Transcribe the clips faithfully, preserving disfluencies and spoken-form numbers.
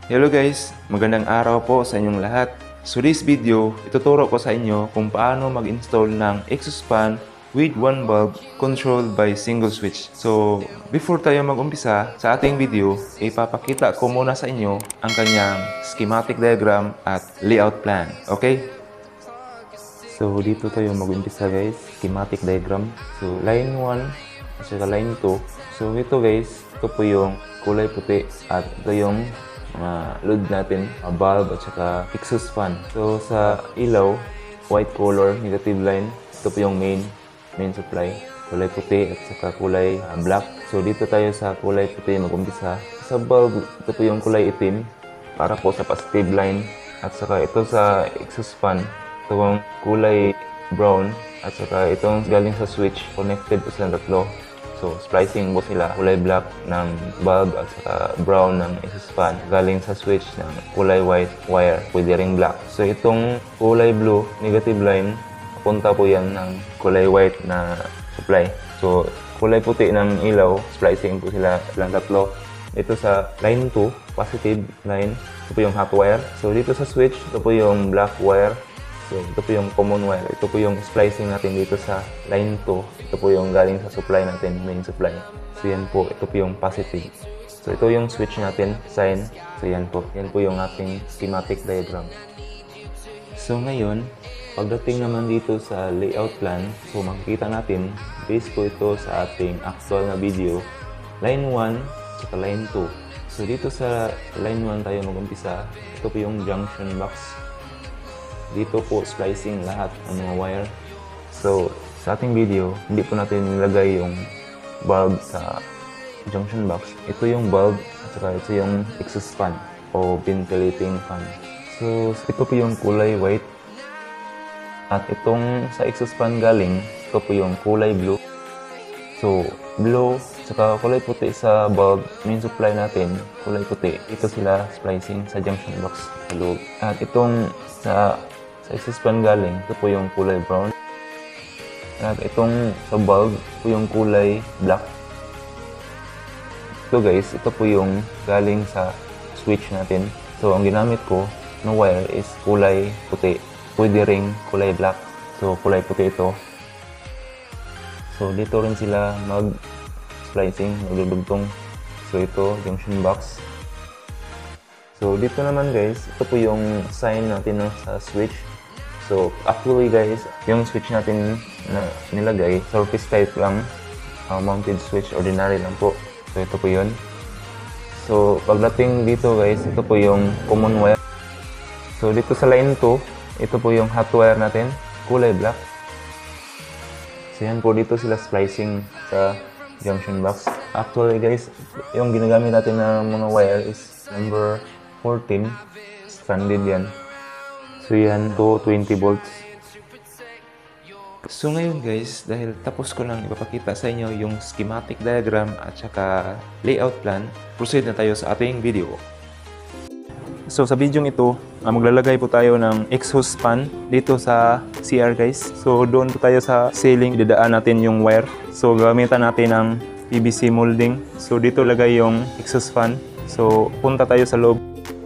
Hello guys! Magandang araw po sa inyong lahat. So this video, ituturo ko sa inyo kung paano mag-install ng exhaust fan with one bulb controlled by single switch. So before tayo mag-umpisa sa ating video, ipapakita ko muna sa inyo ang kanyang schematic diagram at layout plan. Okay? So dito tayo mag-umpisa guys, schematic diagram. So line one at saka line two. So ito guys, ito po yung kulay puti at ito yung uh, load natin, a bulb at saka exhaust fan. So sa ilaw, white color, negative line. Ito po yung main main supply, kulay puti at saka kulay uh, black. So dito tayo sa kulay puti mag-umpisa. Sa bulb, ito po yung kulay itim para po sa positive line. At saka ito sa exhaust fan, ito yung kulay brown at saka itong galing sa switch, connected po silang tatlo. So, splicing po sila, kulay black ng bulb at saka brown ng exhaust fan. Galing sa switch ng kulay white wire, pwede ring black. So, itong kulay blue, negative line, punta po yan ng kulay white na supply. So, kulay puti ng ilaw, splicing po sila lang tatlo. Ito sa line two, positive line, ito po yung hot wire. So, dito sa switch, ito po yung black wire. So, ito po yung common wire. Ito po yung splicing natin dito sa line two. Ito po yung galing sa supply natin, main supply. So, yan po. Ito po yung positive. So, ito yung switch natin, sign. So, yan po. Yan po yung ating schematic diagram. So, ngayon, pagdating naman dito sa layout plan, so, makikita natin, base po ito sa ating actual na video, line one, at line two. So, dito sa line one tayo mag-umpisa. Ito po yung junction box. Dito po splicing lahat ng mga wire. So, sa ating video, hindi po natin nilagay yung bulb sa junction box. Ito yung bulb at saka ito yung exhaust fan o ventilating fan. So, ito po yung kulay white. At itong sa exhaust fan galing, ito po yung kulay blue. So, blue, saka kulay puti sa bulb, main supply natin, kulay puti. Ito sila splicing sa junction box sa loob. At itong sa Sa exhaust fan galing, ito po yung kulay brown. At itong sa bulb, ito po yung kulay black. Ito guys, ito po yung galing sa switch natin. So, ang ginamit ko na wire is kulay puti. Pwede ring kulay black. So, kulay puti ito. So, dito rin sila mag-splicing, magdudugtong. So, ito, junction box. So, dito naman guys, ito po yung sign natin no, sa switch. So, actually guys, yung switch natin na nilagay, surface type lang, uh, mounted switch, ordinary lang po. So, ito po yun. So, pagdating dito guys, ito po yung common wire. So, dito sa line two, ito po yung hot wire natin, kulay black. So, yan po dito sila splicing sa junction box. Actually guys, yung ginagamit natin na mga wire is number fourteen, stranded yan. So yan, to twenty volts. So ngayon guys, dahil tapos ko lang ipapakita sa inyo yung schematic diagram at saka layout plan, proceed na tayo sa ating video. So sa video ito, uh, maglalagay po tayo ng exhaust fan dito sa C R guys. So doon po tayo sa ceiling, idadaan natin yung wire. So gamitan natin ng P V C molding. So dito lagay yung exhaust fan. So punta tayo sa loob.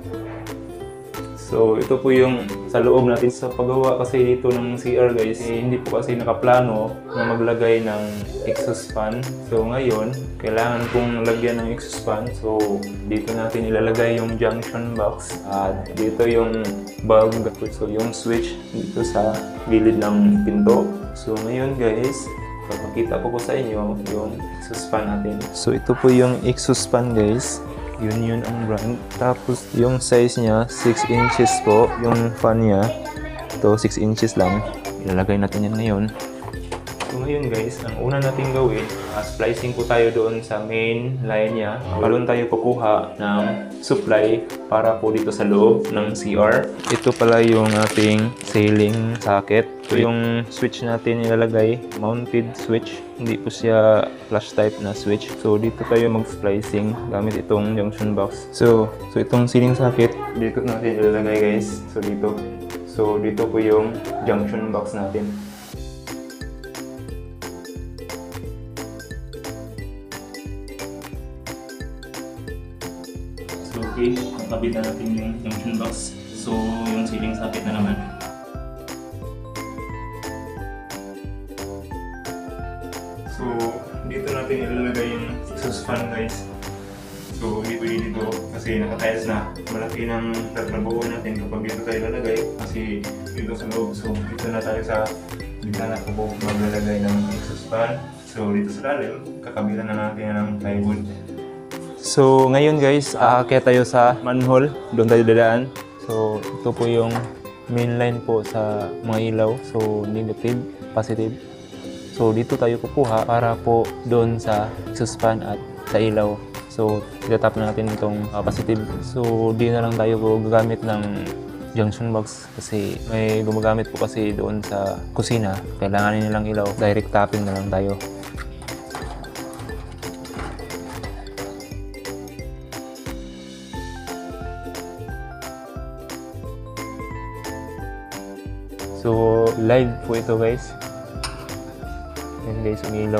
So, ito po yung sa loob natin sa paggawa kasi dito ng C R guys, eh, hindi po kasi nakaplano na maglagay ng exhaust fan. So, ngayon, kailangan kong lagyan ng exhaust fan. So, dito natin ilalagay yung junction box at dito yung bulb. So, yung switch dito sa gilid ng pinto. So, ngayon guys, papakita ko po sa inyo yung exhaust fan natin. So, ito po yung exhaust fan guys. Yun yun ang brand. Tapos yung size niya, six inches po. Yung fan niya, ito six inches lang. Ilalagay natin yan ngayon. So ngayon guys, ang una natin gawin, uh, splicing po tayo doon sa main line niya. Doon tayo kukuha ng supply para po dito sa loob ng C R. Ito pala yung ating ceiling socket. Ito yung switch natin ilalagay, mounted switch. Hindi po siya flash type na switch. So dito tayo mag-splicing gamit itong junction box. So, so itong ceiling socket, dito natin ilalagay guys. So dito. So dito po yung junction box natin. So Okay, nakabit na natin yung junction box. So, yung ceiling socket na naman. So, dito natin ilalagay yung exhaust fan guys. So, dito dito kasi naka-tiles na. Malaki ng tatrabuho natin kapag dito tayo lalagay kasi dito sa loob. So, dito na tayo sa bintana po maglalagay ng exhaust fan. So, dito sa lalim, kakabilan na natin ng plywood. So, ngayon guys, aakyat tayo sa manhole. Doon tayo dadaan. So, ito po yung main line po sa mga ilaw. So, negative, positive. So, dito tayo kukuha para po doon sa exhaust fan at sa ilaw. So, itatap na natin itong uh, positive. So, di na lang tayo gagamit ng junction box kasi may gumagamit po kasi doon sa kusina. Kailangan nilang ilaw. Direct tapping na lang tayo. So, live po ito guys. Yan guys, umilaw.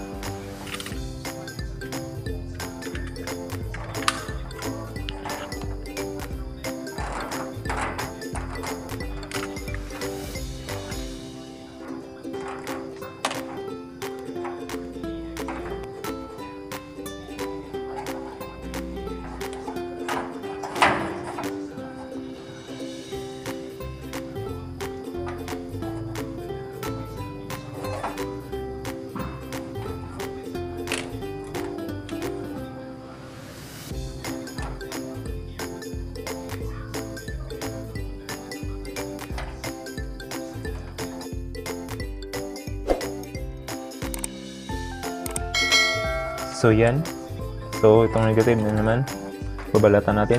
So yan. So itong negative na naman, babalatan natin.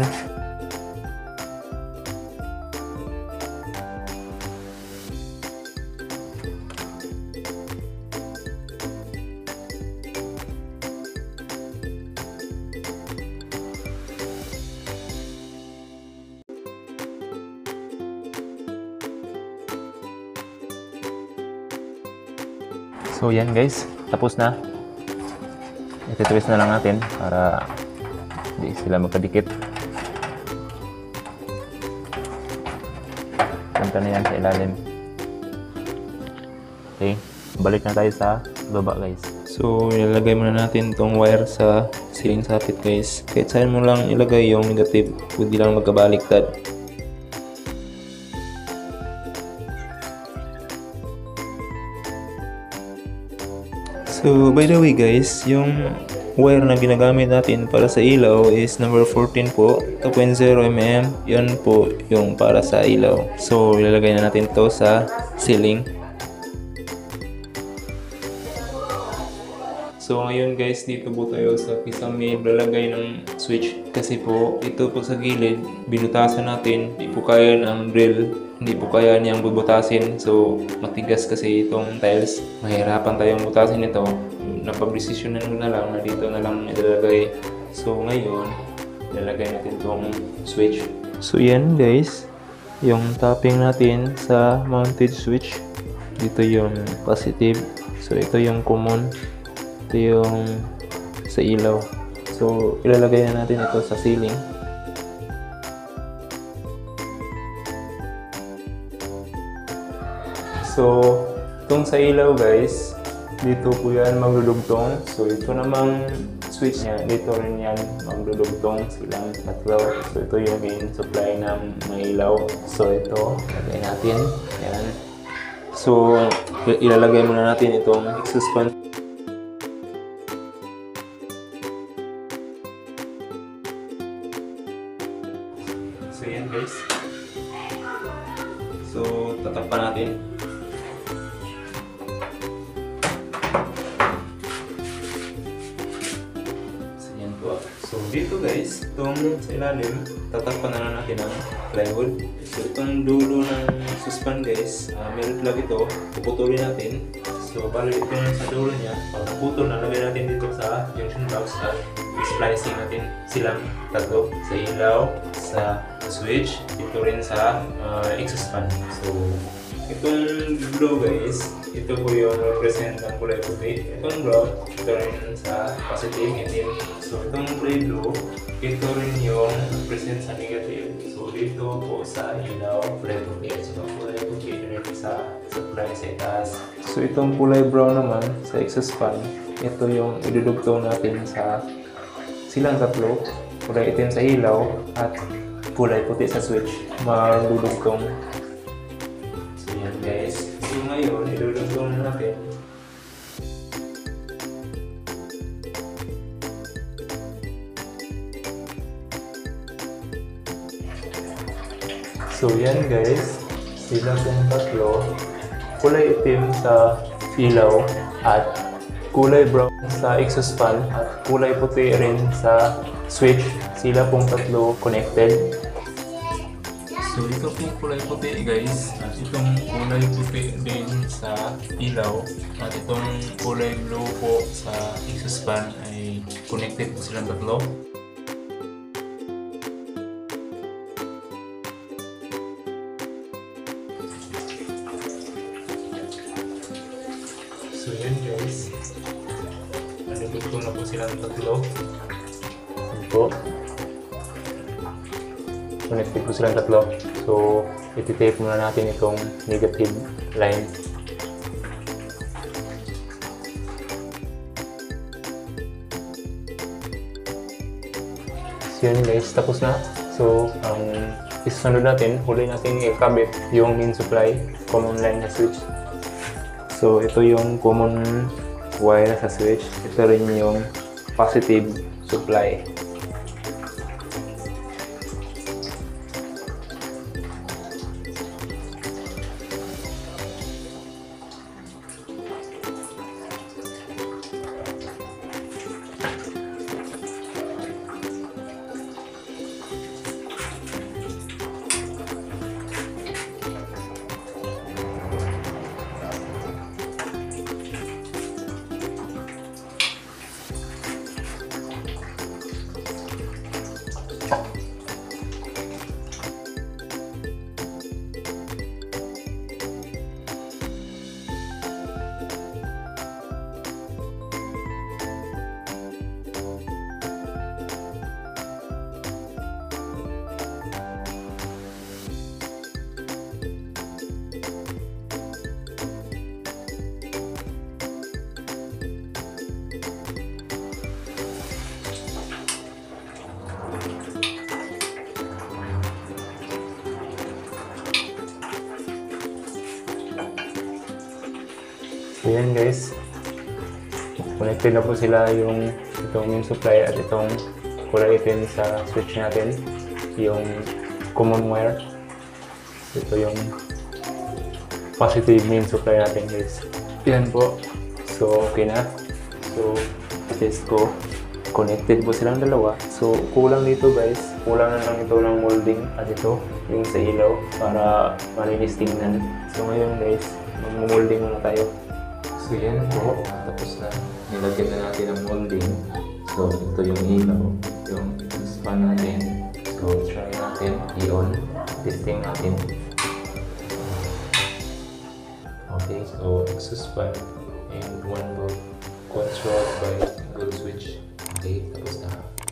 So yan guys, tapos na. Iti-twist na lang natin para hindi sila magkadikit. Punta na yan sa ilalim. Okay, balik na tayo sa baba guys. So ilalagay muna natin itong wire sa ceiling socket guys. Kahit saan mo lang ilagay yung negative, hindi lang magkabaliktad. So, by the way guys, yung wire na ginagamit natin para sa ilaw is number fourteen po, two point zero millimeter. Yan po yung para sa ilaw. So, ilalagay na natin to sa ceiling. So, ngayon guys, dito po tayo sa kisame lalagay ng switch. Kasi po, ito po sa gilid, binutasan natin. Hindi po kaya ng drill. Hindi po kaya niyang bubutasin. So, matigas kasi itong tiles. Mahirapan tayong butasin ito. Napag-desisyonan ko na lang na dito na lang ilalagay. So, ngayon, ilalagay natin itong switch. So, yan guys. Yung tapping natin sa mounted switch. Dito yung positive. So, ito yung common. Ito yung sa ilaw. So, ilalagay na natin ito sa ceiling. So, itong sa ilaw guys, dito po yan magdudugtong. So, ito namang switch niya, dito rin yan magdudugtong silang tatlo. So, ito yung main supply ng mga ilaw. So, ito, lagay natin. Yan. So, ilalagay muna natin itong exhaust fan. So, yan guys. So, tatakpan natin. So dito guys, itong sa ilalim, tatakpan na lang natin ang plywood. So itong dulo ng suspan guys, uh, meron plug ito, puputulin natin. So bali itong sa dulo niya, pag naputol, nalagay natin dito sa junction box at splicing natin silang tatlo. Sa ilaw, sa switch, dito rin sa uh, exhaust fan. So itong blue guys, ito po yung represent ng kulay puti. Itong brown, ito rin sa positive and then, so itong kulay blue, ito rin yung represent sa negative. So dito po sa ilaw, kulay puti at saka kulay puti rin sa supply sa itaas. So itong kulay brown naman sa exhaust fan, ito yung idudugtong natin sa silang tatlo, kulay itim sa ilaw at kulay puti sa switch, marudugtong. So yan guys. So ngayon, idudugtong natin. So yan guys, sila pong tatlo, kulay itim sa ilaw at kulay brown sa exhaust fan at kulay puti rin sa switch. Sila pong tatlo connected. So ito pong kulay puti guys, at itong kulay puti din sa ilaw at itong kulay blue po sa exhaust fan ay connected po silang tatlo. So yan guys, nandito na po silang tatlo. Yan po. Connected po silang tatlo. So, iti-tape muna natin itong negative line. So yan guys, tapos na. So, ang um, isunod natin, huli natin ikabit yung main supply, common line na switch. So, ito yung common wire sa switch. Ito rin yung positive supply. So yan guys, connected na po sila yung itong main supply at itong kulay itim sa switch natin, yung common wire. So, ito yung positive main supply natin guys. Yan po. So okay na. So test ko. Connected po silang dalawa. So kulang dito guys. Kulang na lang ito ng molding at ito yung sa ilaw para malinis tingnan. So ngayon guys, mag-molding muna tayo. So yan po, tapos na. Nilagyan na natin ang molding. So ito yung ilaw, yung exhaust fan natin. So try natin i-on, testing natin. Okay, so exhaust fan and one bulb controlled by single switch. Okay, tapos na.